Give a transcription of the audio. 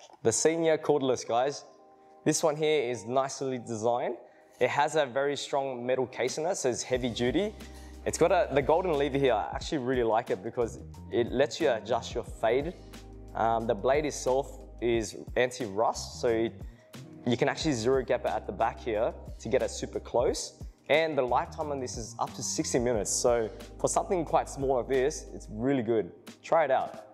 The Senior Cordless, guys. This one here is nicely designed. It has a very strong metal case in it, so it's heavy duty. It's got the golden lever here. I actually really like it because it lets you adjust your fade. The blade itself is anti-rust, so you can actually zero gap it at the back here to get it super close. And the lifetime on this is up to 60 minutes. So for something quite small like this, it's really good. Try it out.